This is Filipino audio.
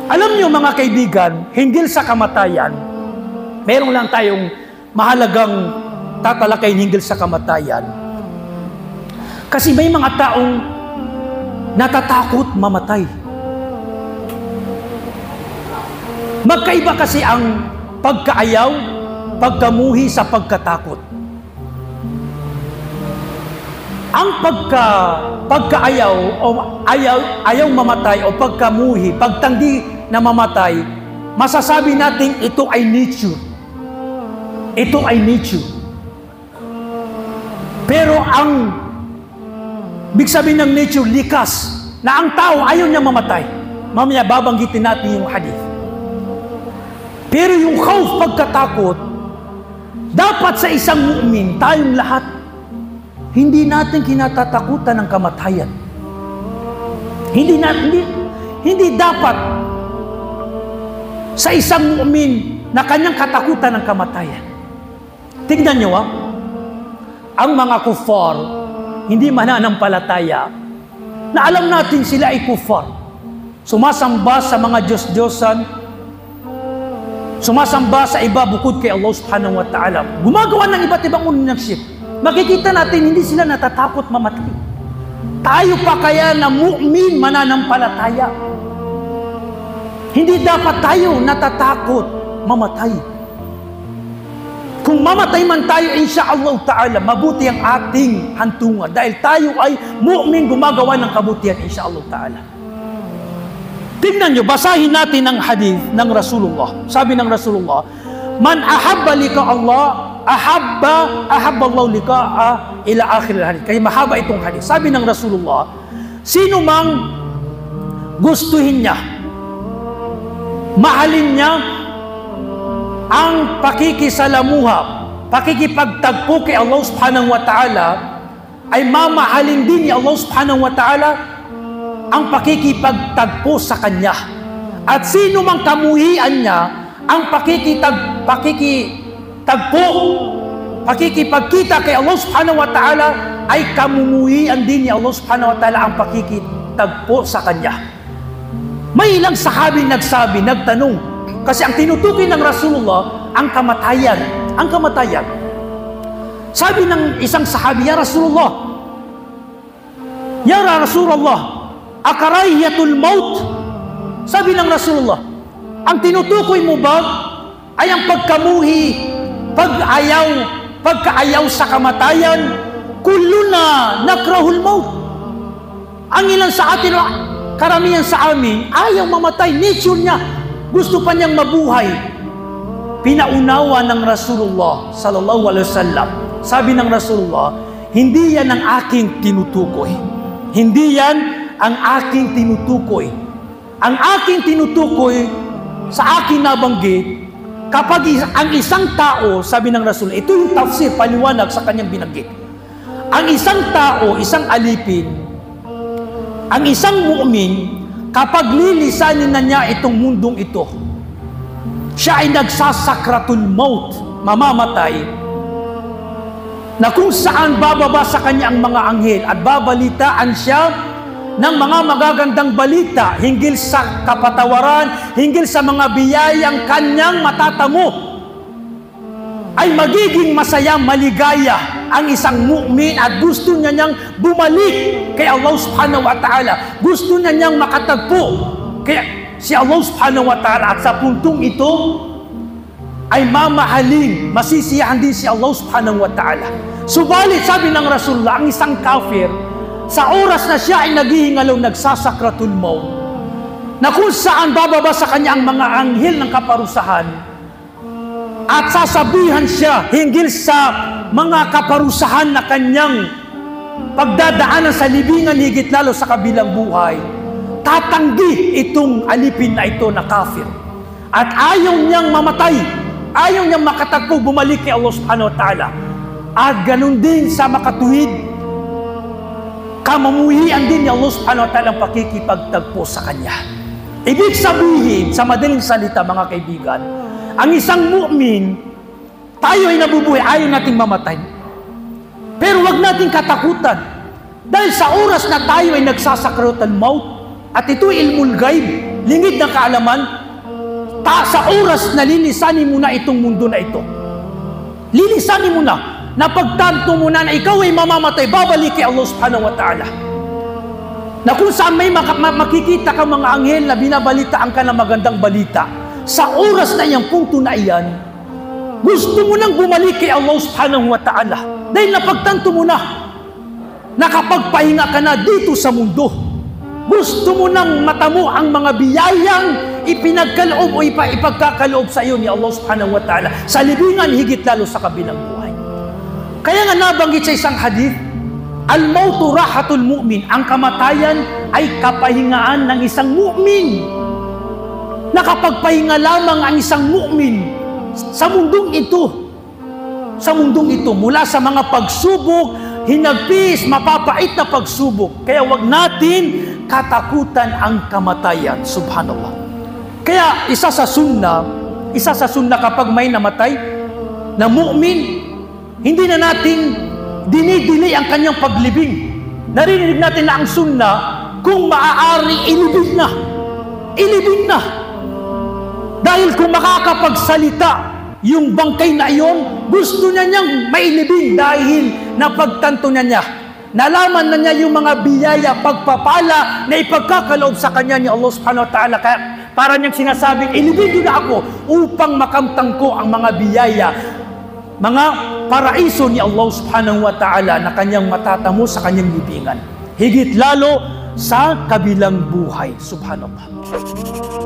Alam niyo mga kaibigan, hinggil sa kamatayan, meron lang tayong mahalagang tatalakay hinggil sa kamatayan. Kasi may mga taong natatakot mamatay. Magkaiba kasi ang pagkaayaw, pagkamuhi sa pagkatakot. Ang pagkaayaw o ayaw mamatay o pagkamuhi, pagtanggi na mamatay, masasabi natin ito ay nature. Ito ay nature. Pero ang big sabihin ng nature, likas, na ang tao ayaw niya mamatay. Mamaya babanggitin natin yung hadith. Pero yung khawf, pagkatakot, dapat sa isang mu'min, tayong lahat, hindi natin kinatatakutan ng kamatayan. Hindi dapat sa isang mu'min na kanyang katakutan ng kamatayan. Tingnan nyo ang mga kuffar, hindi mananampalataya, na alam natin sila ay kuffar. Sumasamba sa mga Diyos-Diyosan, sumasamba sa iba bukod kay Allah subhanahu wa ta'ala. Gumagawa ng iba't ibang uri ng shirk. Makikita natin, hindi sila natatakot mamatay. Tayo pa kaya na mu'min mananampalataya. Hindi dapat tayo natatakot mamatay. Kung mamatay man tayo, insyaallah ta'ala, mabuti ang ating hantungan. Dahil tayo ay mu'min gumagawa ng kabutihan, insyaallah ta'ala. Tingnan nyo, basahin natin ang hadith ng Rasulullah. Sabi ng Rasulullah, man ahabba lika Allah, ahabba Allah lika ila akhir al-hadith. Kaya mahaba itong hadith. Sabi ng Rasulullah, sino mang gustuhin niya, mahalin niya ang pakikisalamuha, pakikipagtagpo kay Allah subhanahu wa ta'ala, ay mamahalin din ni Allah subhanahu wa ta'ala ang pakikipagtagpo sa kanya. At sino mang kamuhian niya ang pakikipagkita kay Allah subhanahu wa ta'ala, ay kamumuhian din ni Allah subhanahu wa ta'ala ang pakikitagpo sa kanya. May ilang sahabi nagtanong, kasi ang tinutukoy ng Rasulullah, ang kamatayan. Ang kamatayan. Sabi ng isang sahabi, Ya Rasulullah, akarahiyatul maut. Sabi ng Rasulullah, ang tinutukoy mo ba ay ang pagkamuhi, pagkaayaw sa kamatayan? Kulluna nakrahul maut. Ang ilan sa atin, karamihan sa amin, ayaw mamatay, nature niya, gusto pa niyang mabuhay. Pinaunawa ng Rasulullah sallallahu alaihi wasallam. Sabi ng Rasulullah, hindi yan ang aking tinutukoy. Hindi yan ang aking tinutukoy. Ang aking tinutukoy sa aking nabanggit, kapag ang isang tao, sabi ng Rasul, ito yung tafsir, paliwanag sa kanyang binanggit. Ang isang tao, isang alipin, ang isang mu'min, kapag lilisanin na niya itong mundong ito, siya ay nagsasakratul maut, mamamatay, na kung saan bababa sa kanya ang mga anghel at babalitaan siya ng mga magagandang balita hinggil sa kapatawaran, hinggil sa mga biyayang kanyang matatamo, ay magiging masaya, maligaya ang isang mu'min at gusto niya niyang bumalik kay Allah subhanahu wa ta'ala. Gusto niya niyang makatagpo kaya si Allah subhanahu wa ta'ala, at sa puntong ito ay mamahalin, masisiyahan din si Allah subhanahu wa ta'ala. Subalit, sabi ng Rasulullah, ang isang kafir, sa oras na siya ay naghihingalaw, nagsasakratul maut, na kung saan bababa sa kanya ang mga anghel ng kaparusahan, at sasabihan siya hinggil sa mga kaparusahan na kanyang pagdadaanan sa libingan, higit lalo sa kabilang buhay, tatanggi itong alipin na ito na kafir. At ayaw niyang mamatay, ayaw niyang makatagpo, bumalik kay Allah subhanahu wa ta'ala. At ganun din sa makatuwid, kamamuhian din ni Allah subhanahu wa ta'ala ang pakikipagtagpo sa kanya. Ibig sabihin, sa madaling salita mga kaibigan, ang isang mu'min, tayo ay nabubuhay, ayaw nating mamatay. Pero wag nating katakutan. Dahil sa oras na tayo ay nagsasakratul maut, at ito ilmul ghaib, lingid ng kaalaman, sa oras na lilisanin mo na itong mundo na ito. Lilisanin mo na, napagtanto mo na ikaw ay mamamatay, babalik kay Allah subhanahu wa ta'ala. Na kung saan may makikita ka mga anghel na binabalitaan ka ng magandang balita, sa oras na iyang punto na iyan, gusto mo nang bumalik kay Allah subhanahu wa ta'ala. Dahil napagtanto mo na, nakapagpahinga ka na dito sa mundo. Gusto mo nang matamo ang mga biyayang ipinagkaloob o ipagkakaloob sa iyo ni Allah subhanahu wa ta'ala sa libingan, higit lalo sa kabilang buhay. Kaya nga nabanggit sa isang hadith, al-mautu rahatul mu'min, ang kamatayan ay kapahingaan ng isang mu'min. Nakapagpahinga lamang ang isang mu'min sa mundong ito. Sa mundong ito, mula sa mga pagsubok, hinagpis, mapapait na pagsubok. Kaya wag natin katakutan ang kamatayan. Subhanallah. Kaya isa sa sunnah kapag may namatay na mu'min, hindi na natin dinidili ang kanyang paglibing. Narinig natin na ang sunnah, kung maaari, ilibing na. Ilibing na. Dahil kung makakapagsalita yung bangkay na iyon, gusto niya niyang mailibing dahil napagtanto niya. Nalaman na niya yung mga biyaya, pagpapala na ipagkakaloob sa kanya ni Allah subhanahu wa ta'ala. Kaya para niyang sinasabing, ilibing na ako upang makamtang ko ang mga biyaya, mga paraiso ni Allah subhanahu wa ta'ala na kanyang matatamo sa kanyang libingan. Higit lalo sa kabilang buhay. Subhanallah.